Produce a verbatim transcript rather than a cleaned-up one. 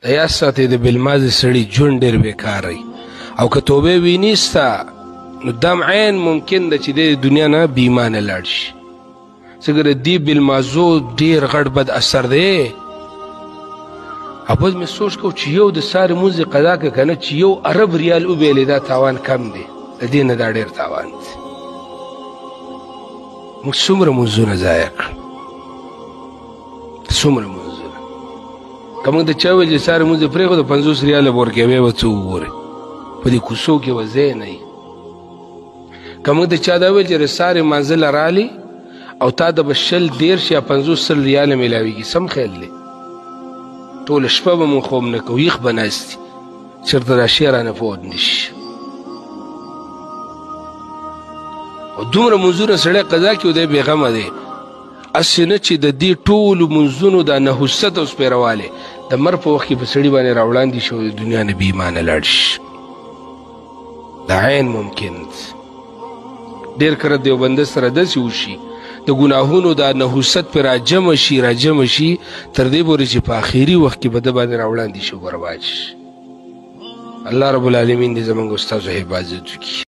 د یاد ساتئ د بالماضي سړي ژوند ډېر بېکاره وي او که توبې ویني ستا نو دم عین ممکن ده چې د دنیا نه بې ایمانه لاړ شي ځکه د دې بالمازو ډېر غټ بد اثر دی. او بس مې سوچ کو چې یو د سارې مونځ قضا که که نه چې یو ارب ریال وبیلې دا تاوان کم دی د دې نه دا ډېر تاوان دی. موږ څومره مونځونه ضایع کړل څومره مونځونه که موږ د چا ویل چې سارې مونځ یې پرېښود پنځوس ریاله به ورکوې به څه وګورې په دې کوڅو کې به ځای نه وي. که موږ د چا دا ویل چې د سارې منزله رالي او تا د به شل دېرش یا پنځوس سل ریاله میلاویږي سم خیال دی ټوله شپه به مونږ خوب نه کوو یخ به ناست دي چېرته راشي رانه فوت نه شي. او دومره منځونه سړی قضا کړي او دی بېغمه دی هسې نه چې د دې ټولو منځونو دا نحوست او سپېروالی د مرګ په وخت کې په سړي باندې راوړاندې شي او د دنیا نه بې ایمانه لاړ شي. دا عین ممکن ډېر کله دیوبنده سره داسې وشي د ګناهونو دا نحوست پې راجمع شي راجمع شي تر دې پورې چې په آخري وخت کې به ده باندې راوړاندې شي او برباد شي. الله رب العالمین دې زموږ استازو حفاظت وکړي.